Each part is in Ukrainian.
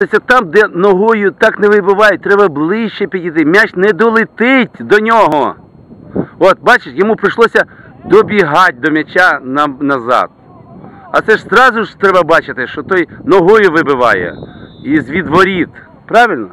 Там, де ногою так не вибивають, треба ближче підійти. М'яч не долетить до нього. От, бачиш, йому прийшлося добігати до м'яча назад. А це ж одразу ж треба бачити, що той ногою вибиває із відворіт. Правильно?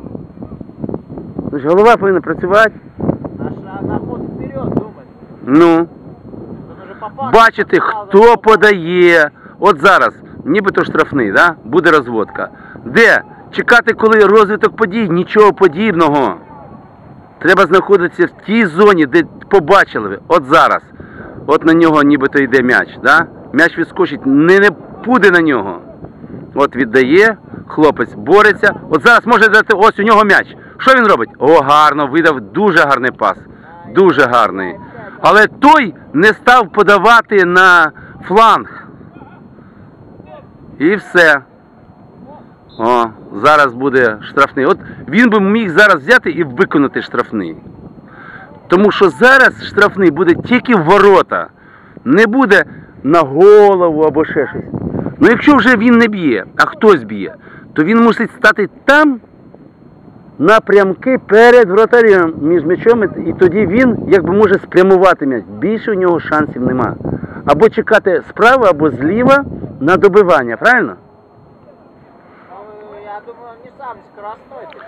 Тож голова повинна працювати. На ход вперед думати. Ну. Бачити, хто подає. От зараз, нібито штрафний, да? Буде розводка. Де? Чекати, коли розвиток подій? Нічого подібного. Треба знаходитися в тій зоні, де побачили ви. От зараз. От на нього нібито йде м'яч. Да? М'яч відскочить, не буде на нього. От віддає, хлопець бореться. От зараз може дати, ось у нього м'яч. Що він робить? О, гарно, видав дуже гарний пас. Дуже гарний. Але той не став подавати на фланг. І все. О, зараз буде штрафний. От він би міг зараз взяти і виконати штрафний. Тому що зараз штрафний буде тільки в ворота. Не буде на голову або ще щось. Ну якщо вже він не б'є, а хтось б'є, то він мусить стати там, напрямки перед вратарем між м'ячом, і тоді він якби може спрямувати м'яч. Більше у нього шансів нема. Або чекати справа, або зліва на добивання, правильно? Я думаю, он не сам скоростой.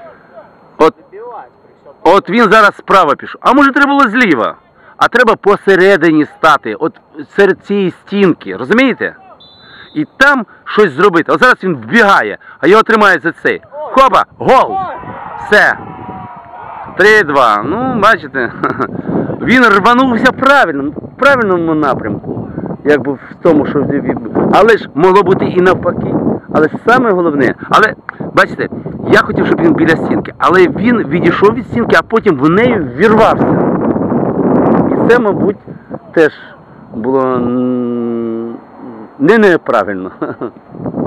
От він зараз справа пішов. А може треба було зліва? А треба посередині стати, от серед цієї стінки, розумієте? І там щось зробити. От зараз він вбігає, а його тримають за цей. Хоба, гол! Все. 3-2. Ну, бачите, він рванувся правильно, в правильному напрямку. Якби в тому, що але ж могло бути і навпаки. Але саме головне, але, бачите, я хотів, щоб він біля стінки, але він відійшов від стінки, а потім в неї ввірвався. І це, мабуть, теж було не неправильно.